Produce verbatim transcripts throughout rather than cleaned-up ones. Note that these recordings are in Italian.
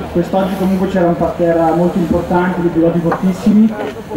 quest'oggi comunque c'era un parterre molto importante di piloti fortissimi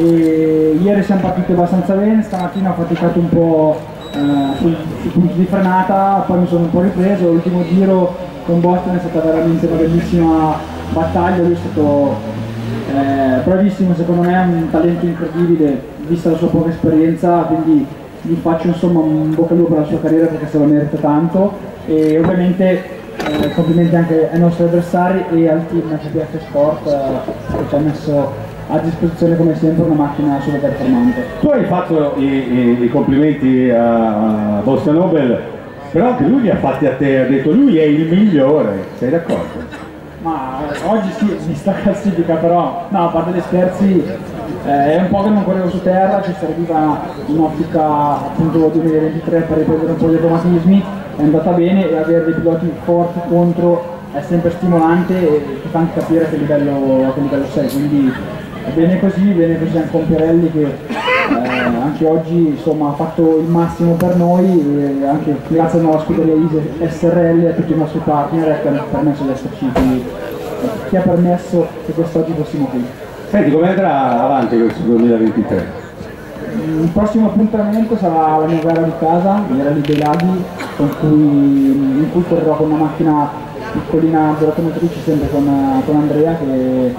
e ieri siamo partiti abbastanza bene, stamattina ho faticato un po' eh, sui, sui punti di frenata, poi mi sono un po' ripreso, l'ultimo giro con Boston è stata veramente una bellissima battaglia, lui è stato eh, bravissimo, secondo me è un talento incredibile vista la sua poca esperienza, quindi gli faccio insomma un bocca al lupo per la sua carriera perché se lo merita tanto e ovviamente Eh, complimenti anche ai nostri avversari e al team F P F Sport eh, che ci ha messo a disposizione come sempre una macchina super performante. Tu hai fatto i, i, i complimenti a Boston Nobel, però anche lui li ha fatti a te, ha detto lui è il migliore, sei d'accordo? Ma oggi sì, vista la classifica, però no, a parte gli scherzi eh, è un po' che non correvo su terra, ci serviva un'ottica appunto duemilaventitré per riprendere un po' gli automatismi, è andata bene e avere dei piloti forti contro è sempre stimolante e ti fa anche capire a che livello, a che livello sei, quindi è bene così, bene così anche con Pirelli che eh, anche oggi insomma, ha fatto il massimo per noi e anche grazie alla nuova scuderia S R L e a tutti i nostri partner che hanno permesso di esserci qui, che ha permesso che quest'oggi fossimo qui. Senti, come andrà avanti questo duemilaventitré? Il prossimo appuntamento sarà la mia gara di casa, il Rally dei Laghi, con cui, in cui correrò con una macchina piccolina zero motrice sempre con, con Andrea che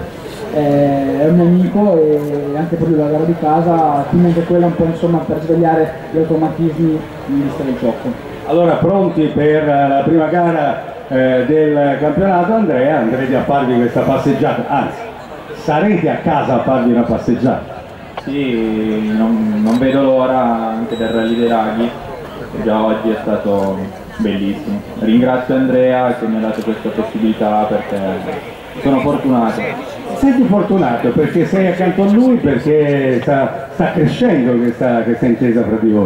è un mio amico e anche per lui la gara di casa, quindi anche quella un po' insomma per svegliare gli automatismi in vista del gioco. Allora pronti per la prima gara eh, del campionato, Andrea, andrete a farvi questa passeggiata, anzi sarete a casa a farvi una passeggiata. Sì, non, non vedo l'ora anche del Rally dei Laghi, che già oggi è stato bellissimo. Ringrazio Andrea che mi ha dato questa possibilità perché sono fortunato. Senti fortunato perché sei accanto a lui, perché sta, sta crescendo questa, questa intesa fra di voi.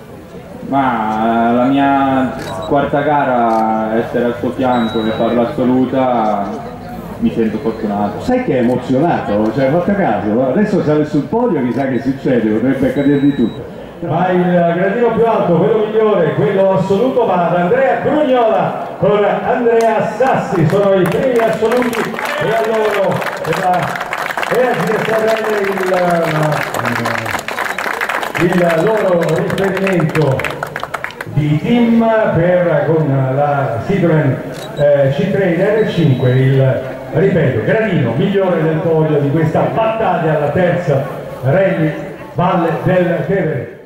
Ma la mia quarta gara, essere al suo fianco e farla assoluta, mi sento fortunato. Sai che è emozionato, cioè fatto caso, adesso sale sul podio, chissà che succede, potrebbe accadere di tutto. Ma il gradino più alto, quello migliore, quello assoluto va ad Andrea Brugnola con Andrea Sassi, sono i primi assoluti e a loro per la E A G S R il, il loro riferimento di team per, con la Citroen eh, C tre R cinque, il, ripeto, gradino migliore del podio di questa battaglia alla terza Rally Valle del Tevere.